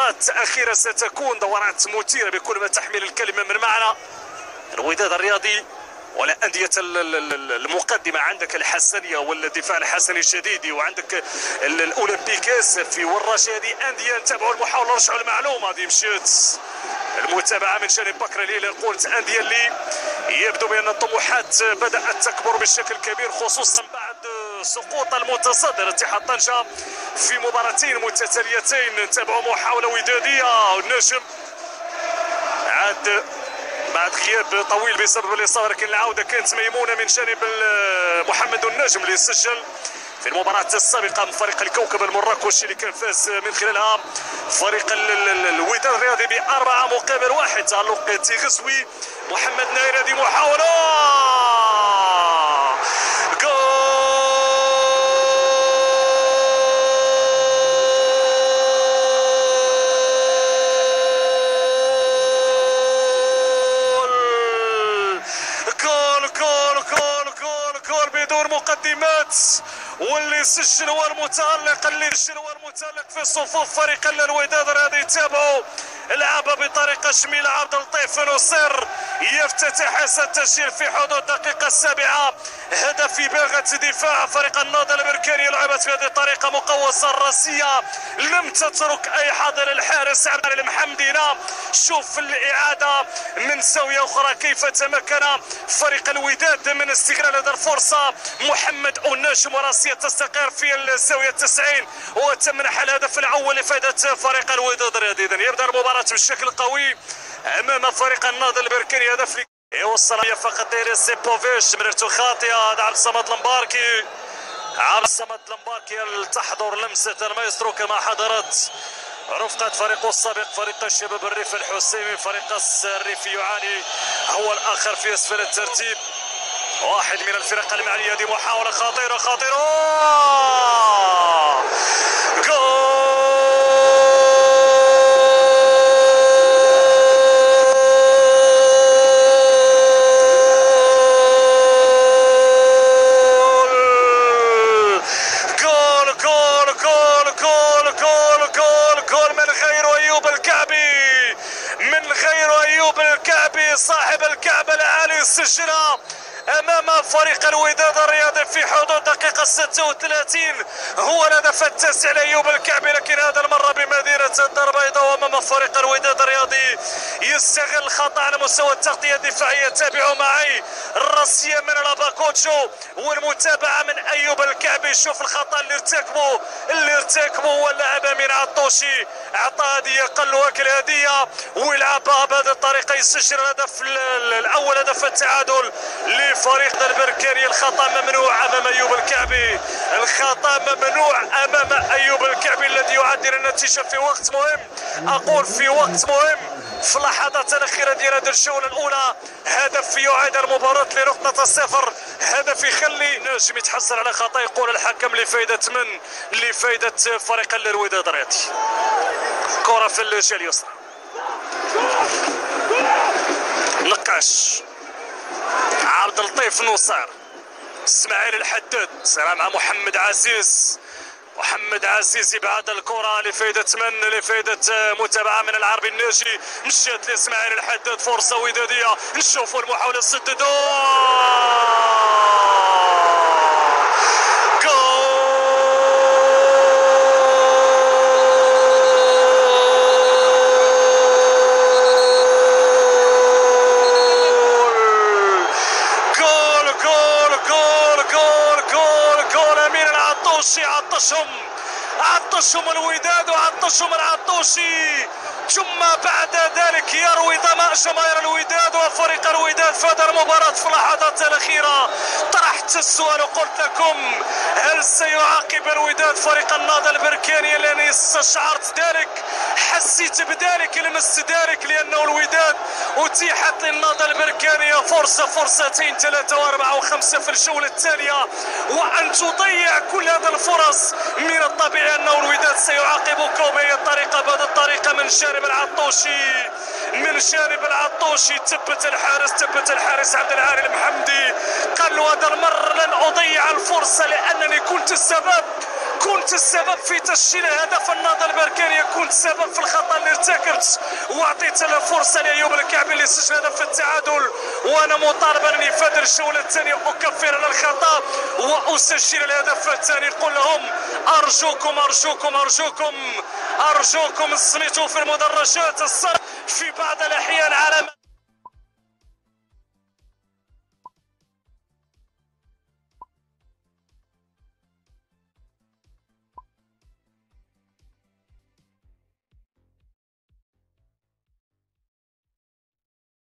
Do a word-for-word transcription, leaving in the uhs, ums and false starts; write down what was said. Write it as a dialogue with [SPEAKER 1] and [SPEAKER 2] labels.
[SPEAKER 1] دورات أخيرة ستكون دورات مثيرة بكل ما تحمل الكلمة من معنى. الوداد الرياضي ولا أندية المقدمة، عندك الحسنية والدفاع الحسني الشديد، وعندك الأولمبيك اسفي والرشادي، أندية نتابعوا المحاولة نرجعوا المعلومة هذه مشات المتابعة من جانب بكر اللي قلت أندية اللي يبدو بأن الطموحات بدأت تكبر بشكل كبير، خصوصا بعد سقوط المتصدر اتحاد طنجة في مباراتين متتاليتين. نتابعوا محاولة ودادية والنجم عاد بعد غياب طويل بسبب الإصابة، لكن العودة كانت ميمونة من جانب محمد النجم اللي سجل في المباراة السابقة من فريق الكوكب المراكشي اللي كان فاز من خلالها فريق الوداد الرياضي بأربعة مقابل واحد. تألق تيغسوي محمد ناير، هذه محاولة جول جول جول جول جول بدون مقدمات، واللي سجل هو المتألق اللي سجل هو المتألق في صفوف فريق الوداد الرياضي. تابعوا لعبة بطريقة جميلة عبد اللطيف نصير يفتتح التسجيل في حدود الدقيقة السابعة. هدف إباغة دفاع فريق النهضة البركاني، لعبت بهذه الطريقة مقوسة الراسية لم تترك أي حظ للحارس عبد المحمدي. شوف الإعادة من زاوية أخرى كيف تمكن فريق الوداد من استغلال هذه الفرصة. محمد النجم وراسية تستقر في الزاوية التسعين وتمنح الهدف الأول لفائدة فريق الوداد الرياضي. إذن يبدأ المباراة بشكل قوي امام فريق النهضه البركاني. هدف يوصل فقط لسيبوفيش، مرته خاطئه. هذا عبد الصمد المباركي، عبد الصمد المباركي تحضر لمسه المايسترو كما حضرت رفقة فريقه السابق فريق الشباب الريف الحسيمي. فريق الريف يعاني هو الاخر في اسفل الترتيب، واحد من الفرق المعنيه. هذه محاوله خطيره خطيره جول صاحب الكعبة العالي سجلها امام فريق الوداد الرياضي في حدود دقيقة ستة وثلاثين. هو الهدف التاسع لايوب الكعبي، لكن هذا المرة بمدينة الدار البيضاء وامام فريق الوداد الرياضي يستغل الخطأ على مستوى التغطية الدفاعية. تابعوا معي الراسية من لاباكوتشو والمتابعة من ايوب الكعبي. شوف الخطأ اللي ارتكبه اللي ارتكبه هو اللاعب من عطوشي، اعطى هدية قال له اكل هدية ويلعبها بهذه الطريقة يسجل الهدف الاول، هدف التعادل فريق البركاني. الخطأ ممنوع امام ايوب الكعبي، الخطأ ممنوع امام ايوب الكعبي الذي يعدل النتيجة في وقت مهم. اقول في وقت مهم في اللحظات الاخيرة ديال هذه الجولة الاولى. هدف يعيد المباراة لنقطة الصفر، هدف يخلي نجم يتحصل على خطأ يقول الحكم لفائدة من لفائدة فريق الوداد الرياضي. كرة في الجهة اليسرى، نقاش عبد اللطيف نصير، اسماعيل الحداد، سلام مع محمد عزيز. محمد عزيز يبعد الكرة لفائدة من لفائدة متابعة من العربي الناجي، مشات لاسماعيل الحداد، فرصة ودادية. نشوفوا المحاولة سددوا عطشهم عطشهم الوداد وعطشهم العطوشي، ثم بعد ذلك يروي ظمأ جماهير الوداد وفريق الوداد في هذه المباراة. في اللحظات الأخيرة طرحت السؤال وقلت لكم هل سيعاقب الوداد فريق النهضة البركاني؟ لأني استشعرت ذلك، حسيت بذلك، لمست ذلك، لأنه الوداد أتيحت للنهضة البركانية فرصة فرصتين ثلاثة وأربعة وخمسة في الجولة التالية، وأن تضيع كل هذه الفرص من الطبيعي أنه الوداد سيعاقبك بهذه الطريقة بهذه الطريقة من جانب العطوشي من جانب العطوشي. تبت الحارس تبت الحارس عبد العالي المحمدي، قال له هذا المرة لن أضيع الفرصة لأنني كنت السبب كنت السبب في تسجيل هدف النهضه البركانيه، كنت السبب في الخطا اللي ارتكبت واعطيت له فرصه لايوب الكعبي اللي سجل هدف التعادل. وانا مطالب انني في هذه الجوله الثانيه اكفر على الخطا واسجل الهدف الثاني. قل لهم ارجوكم ارجوكم ارجوكم ارجوكم سميتوا في المدرجات الصرف في بعض الاحيان على